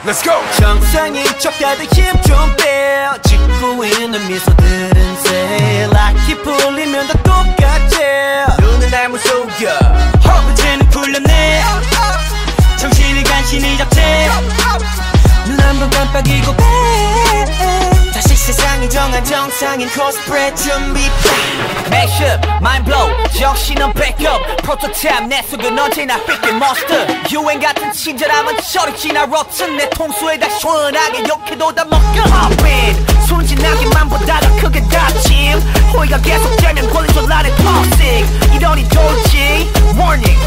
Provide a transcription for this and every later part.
Let's go. 정상인 척 다들 힘 좀 빼. 짓고 있는 미소들은 새 락이 풀리면 다 똑같지. 눈은 날 무속여 이제는 풀렸네. 정신을 간신히 잡채. 눈 한 번 깜빡이고 빼. 다시 세상이 정한 정상인 코스프레 준비. Mashup, mind blow, 정신은 backup. 프로토타입 내 속은 언제나 삐끗 monster. 유행 같은 친절함은 저리 지나 rotten. 내 통수에다 시원하게 욕해도 다 먹여. Pop in, 순진하게만 보다가 크게 다침. 호의가 계속되면 권리줄 안에 toxic. 이러니 돌지, warning.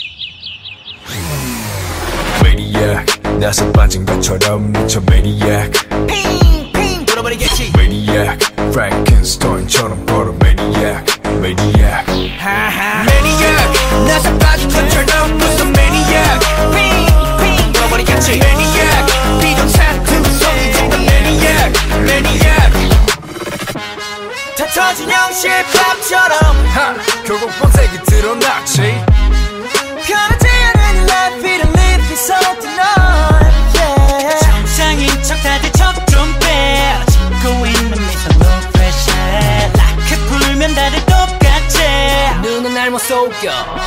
Maniac, 나서 빠진 것처럼 미쳐 Maniac. 핑핑 돌아버리겠지. Maniac, Frankenstein처럼 걸어 Maniac. Maniac, Maniac, 나서 빠진 것처럼 무슨 Maniac. 핑핑 돌아버리겠지. Maniac, 비정상 성이 정말 Maniac. Maniac, 다 터진 영실밥처럼 하, 결국 본색이 드러났지. 변하지 않은 life, it'll leave you so tonight. Yeah. 정상인 척 다들 척 좀 빼. 짓고 있는 미소 no pressure. 락크 풀면 다들 똑같지. 눈은 날 못 속여.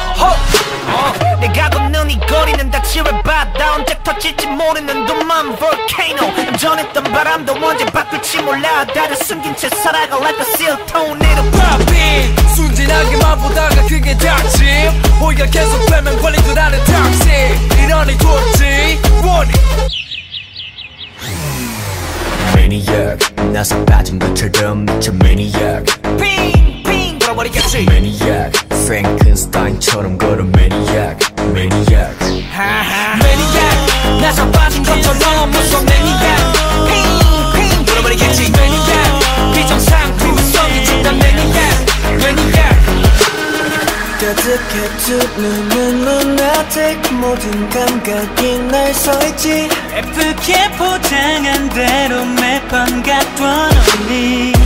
내가 걷는 이 거리는 다 지뢰바다. 언제 터질지 모르는 둠만 volcano. 전했던 바람도 언제 바꿀지 몰라. 다들 숨긴 채 살아가 like a seal tornado. Popping, 순진하게만 보다가 그게 닥침. 호의가 계속되면 권리줄 안에 toxic. 이러니 돌지, warning. Maniac, 나서 빠진 것처럼 미쳐 Maniac. 핑핑 돌아버리겠지. Maniac, Frankenstein처럼 걸어 Maniac. Maniac, Maniac, 나서 빠진 것처럼 무서워 Maniac. 핑핑 돌아버리겠지. Maniac, 비정상 구성이 중단 Maniac. Maniac. 가득해 두 눈은 lunatic. 모든 감각이 날 서있지. 예쁘게 포장한 대로 매번 갖던 언니.